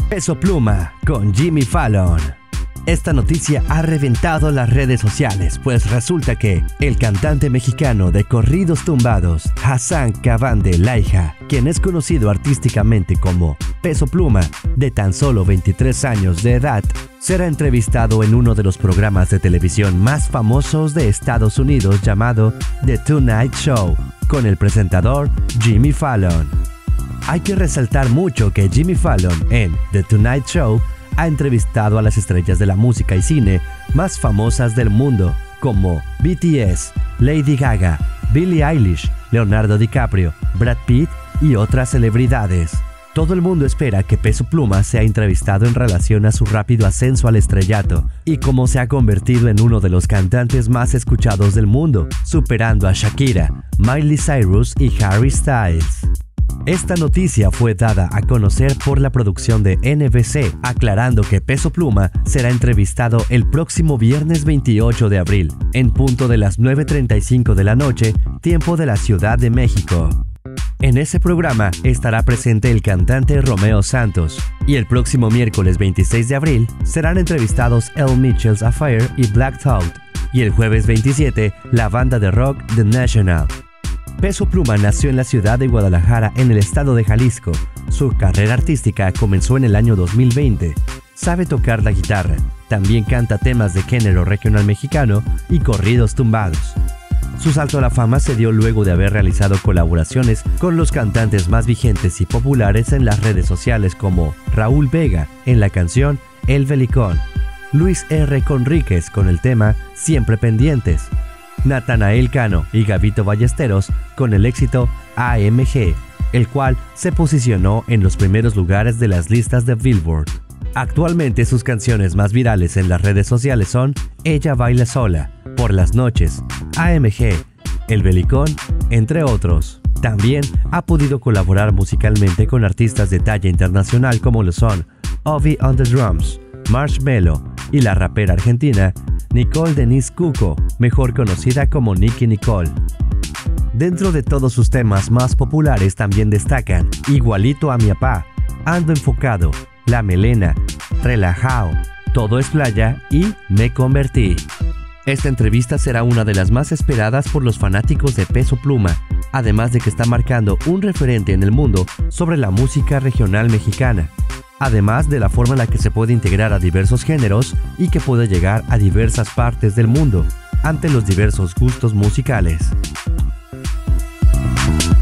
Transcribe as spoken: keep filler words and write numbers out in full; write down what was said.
Peso Pluma con Jimmy Fallon. Esta noticia ha reventado las redes sociales, pues resulta que el cantante mexicano de corridos tumbados, Hassan Cavande Laija, quien es conocido artísticamente como Peso Pluma, de tan solo veintitrés años de edad, será entrevistado en uno de los programas de televisión más famosos de Estados Unidos llamado The Tonight Show, con el presentador Jimmy Fallon. Hay que resaltar mucho que Jimmy Fallon en The Tonight Show ha entrevistado a las estrellas de la música y cine más famosas del mundo, como B T S, Lady Gaga, Billie Eilish, Leonardo DiCaprio, Brad Pitt y otras celebridades. Todo el mundo espera que Peso Pluma sea entrevistado en relación a su rápido ascenso al estrellato y cómo se ha convertido en uno de los cantantes más escuchados del mundo, superando a Shakira, Miley Cyrus y Harry Styles. Esta noticia fue dada a conocer por la producción de N B C, aclarando que Peso Pluma será entrevistado el próximo viernes veintiocho de abril, en punto de las nueve treinta y cinco de la noche, tiempo de la Ciudad de México. En ese programa estará presente el cantante Romeo Santos, y el próximo miércoles veintiséis de abril serán entrevistados El Mitchell's Affair y Black Thought, y el jueves veintisiete la banda de rock The National. Peso Pluma nació en la ciudad de Guadalajara, en el estado de Jalisco. Su carrera artística comenzó en el año dos mil veinte. Sabe tocar la guitarra, también canta temas de género regional mexicano y corridos tumbados. Su salto a la fama se dio luego de haber realizado colaboraciones con los cantantes más vigentes y populares en las redes sociales como Raúl Vega en la canción El Belicón, Luis R. Conríquez con el tema Siempre Pendientes, Natanael Cano y Gabito Ballesteros con el éxito A M G, el cual se posicionó en los primeros lugares de las listas de Billboard. Actualmente sus canciones más virales en las redes sociales son Ella Baila Sola, Por las Noches, A M G, El Belicón, entre otros. También ha podido colaborar musicalmente con artistas de talla internacional como lo son Ovi on the Drums, Marshmello y la rapera argentina Nicole Denise Cuco, mejor conocida como Nicki Nicole. Dentro de todos sus temas más populares también destacan Igualito a mi apá, Ando Enfocado, La Melena, Relajao, Todo es Playa y Me Convertí. Esta entrevista será una de las más esperadas por los fanáticos de Peso Pluma, además de que está marcando un referente en el mundo sobre la música regional mexicana, además de la forma en la que se puede integrar a diversos géneros y que puede llegar a diversas partes del mundo, ante los diversos gustos musicales.